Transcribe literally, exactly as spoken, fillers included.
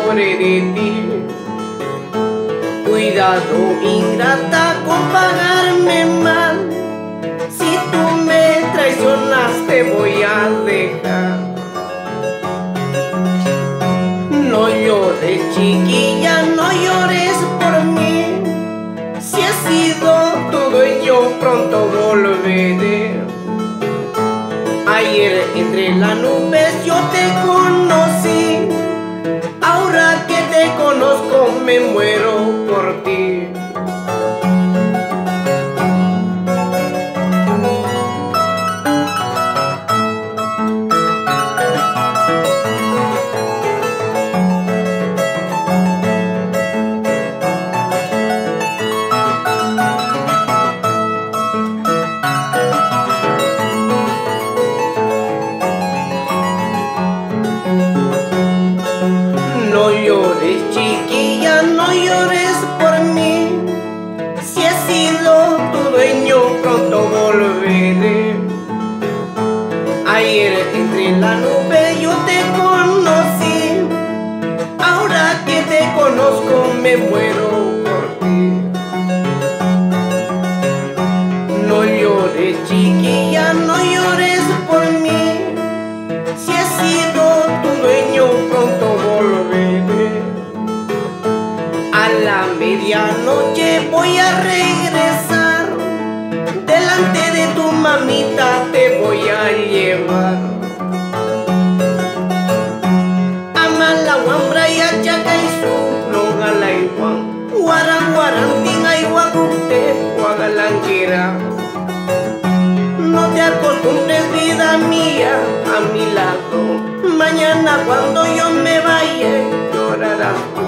enamoré de ti. Cuidado, ingrata, con pagarme mal. Si tú me traicionas te voy a dejar. No llores, chiquilla, no llores por mí. Si he sido tu dueño, pronto volveré. Ayer entre las nubes yo te conocí. Ahora que te conozco me muero por ti. No llores, chiquilla, no llores por mí. Si he sido tu dueño, pronto volveré. Ayer entre la nube yo te conocí. Ahora que te conozco me muero por ti. No llores, chiquilla, no llores por mí. Si he sido tu dueño, pronto volveré. A la medianoche voy a regresar. Delante de tu mamita te voy a llevar. Amala guambra y achaca y su no gala igual. Guaran guarantina y guacute guagalanquera. No te acostumbres, vida mía, a mi lado. Mañana cuando yo me vaya llorarás.